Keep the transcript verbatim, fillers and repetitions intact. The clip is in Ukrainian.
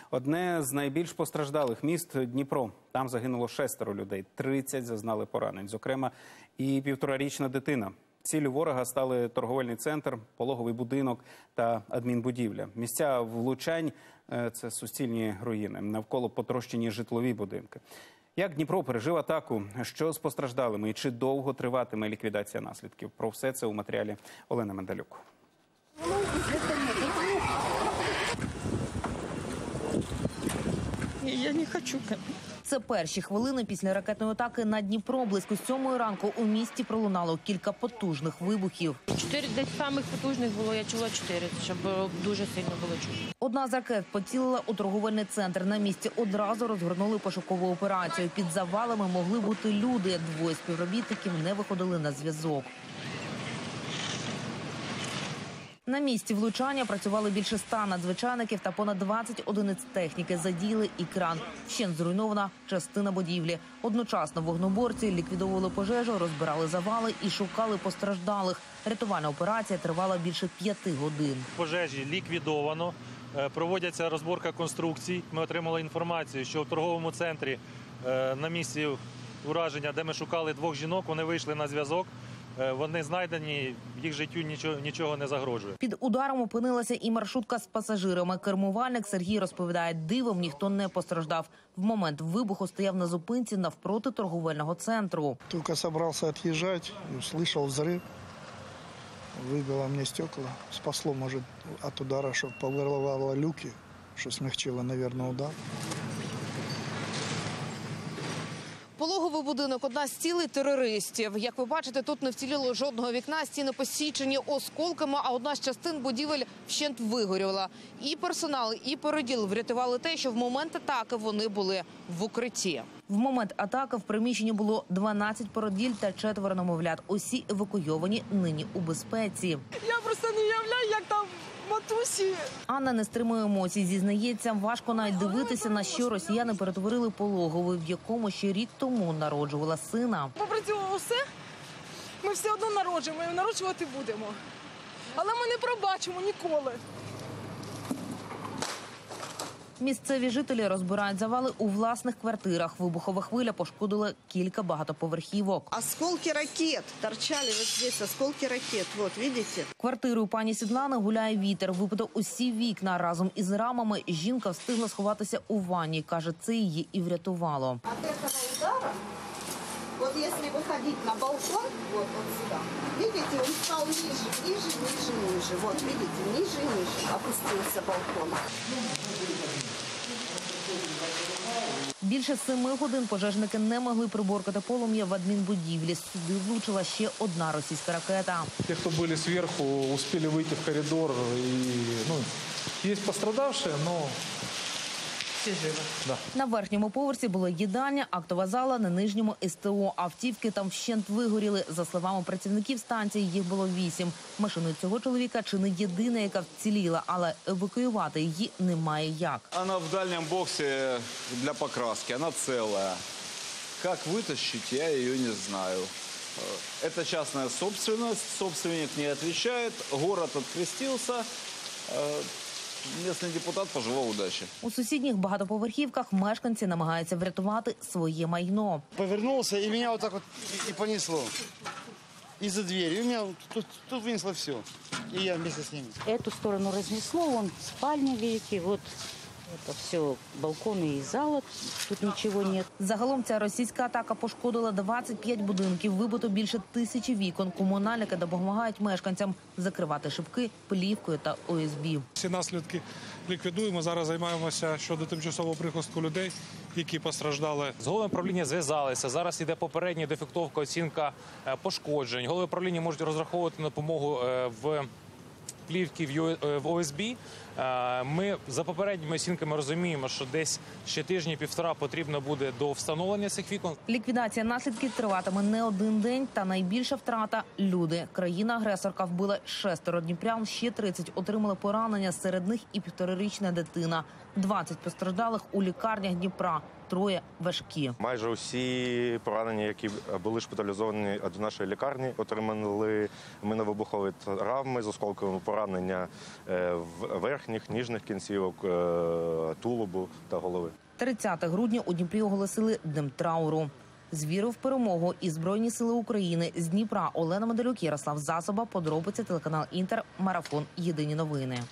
Одне з найбільш постраждалих міст – Дніпро. Там загинуло шестеро людей, тридцять зазнали поранень, зокрема і півторарічна дитина. Ціллю ворога стали торговельний центр, пологовий будинок та адмінбудівля. Місця влучань – це суцільні руїни, навколо потрощені житлові будинки. Як Дніпро пережив атаку, що з постраждалими і чи довго триватиме ліквідація наслідків? Про все це у матеріалі Олени Мендалюк. Я не хочу. Це перші хвилини після ракетної атаки на Дніпро. Близько сьомої ранку у місті пролунало кілька потужних вибухів. Чотири десь самих потужних було, я чула чотири, щоб дуже сильно було чути. Одна з ракет поцілила у торговельний центр. На місці одразу розгорнули пошукову операцію. Під завалами могли бути люди. Двоє співробітників не виходили на зв'язок. На місці влучання працювали більше ста надзвичайників та понад двадцять одиниць техніки. Задіяли і кран. Вщент зруйнована частина будівлі. Одночасно вогнеборці ліквідовували пожежу, розбирали завали і шукали постраждалих. Рятувальна операція тривала більше п'яти годин. Пожежі ліквідовано, проводяться розборка конструкцій. Ми отримали інформацію, що в торговому центрі на місці ураження, де ми шукали двох жінок, вони вийшли на зв'язок. Вони знайдені, їх життю нічого, нічого не загрожує. Під ударом опинилася і маршрутка з пасажирами. Кермувальник Сергій розповідає, дивом ніхто не постраждав. В момент вибуху стояв на зупинці навпроти торговельного центру. Тільки зібрався від'їжджати, услышав взрив, вибило мені стекла. Спасло, може, від удару, що повирвало люки, що смягчило, мабуть, удар. Пологовий будинок – одна з цілей терористів. Як ви бачите, тут не вціліло жодного вікна, стіни посічені осколками, а одна з частин будівель вщент вигоріла. І персонал, і породіл врятували те, що в момент атаки вони були в укритті. В момент атаки в приміщенні було дванадцять породіль та четверо немовлят. Усі евакуйовані, нині у безпеці. Я просто не уявляю, як там матусі. Анна не стримує емоцій. Зізнається, важко навіть дивитися, на що росіяни перетворили пологовий, в якому ще рік тому народжувала сина. Попрацювало все, ми все одно народжуємо і народжувати будемо. Але ми не пробачимо ніколи. Місцеві жителі розбирають завали у власних квартирах. Вибухова хвиля пошкодила кілька багатоповерхівок. Осколки ракет торчали вот здесь, осколки ракет, вот, видите? Квартирою пані Світлани гуляє вітер. Вибито усі вікна. Разом із рамами жінка встигла сховатися у ванні. Каже, це її і врятувало. От этого удара, вот если выходить на балкон, вот, вот сюда, видите, он стал ниже, ниже, ниже, ниже. Вот, видите, ниже и ниже опустился балкон. Більше семи годин пожежники не могли приборкати полум'я в адмінбудівлі. Сюди влучила ще одна російська ракета. Ті, хто були зверху, успіли вийти в коридор. І, ну, є пострадавші, але всі живі. Да. На верхньому поверсі була їдальня, актова зала, на нижньому – СТО. Автівки там вщент вигоріли. За словами працівників станції, їх було вісім. Машина цього чоловіка чи не єдина, яка вціліла, але евакуювати її немає як. Вона в дальньому боксі для покраски, вона ціла. Як витащити, я її не знаю. Це частна собственность, собственник не відповідає, город відкрестився. Місцевий депутат пожелав удачі. У сусідніх багатоповерхівках мешканці намагаються врятувати своє майно. Повернувся і мене отак от і понесло. Із-за двері. І мене тут, тут винесло все. І я вместе з ними. Эту сторону разнесло, вон спальня, видите, вот это все, балконы и зала, тут ничего нет. Загалом ця російська атака пошкодила двадцять п'ять будинків, вибито більше тисячі вікон. Комунальники допомагають мешканцям закривати шибки плівкою та О С Б. Всі наслідки ліквідуємо. Зараз займаємося щодо тимчасового прихистку людей, які постраждали. З головою правління зв'язалися. Зараз йде попередня дефектовка, оцінка пошкоджень. Голови правління можуть розраховувати на допомогу в плівки в О С Б. Ми за попередніми оцінками розуміємо, що десь ще тижні-півтора потрібно буде до встановлення цих вікон. Ліквідація наслідків триватиме не один день, та найбільша втрата – люди. Країна-агресорка вбила шестеро дніпрян, ще тридцять отримали поранення, серед них і півторарічна дитина. двадцять постраждалих у лікарнях Дніпра. Троє важкі. Майже усі поранені, які були шпиталізовані до нашої лікарні, отримали міновибухові травми з осколковими поранення в верхній верхніх ніжних кінцівок, е, тулубу та голови. тридцяте грудня у Дніпрі оголосили Днем трауру. З вірою в перемогу і Збройні сили України з Дніпра Олена Медалюк, Ярослав Засоба, подробиці телеканал Інтер, марафон «Єдині новини».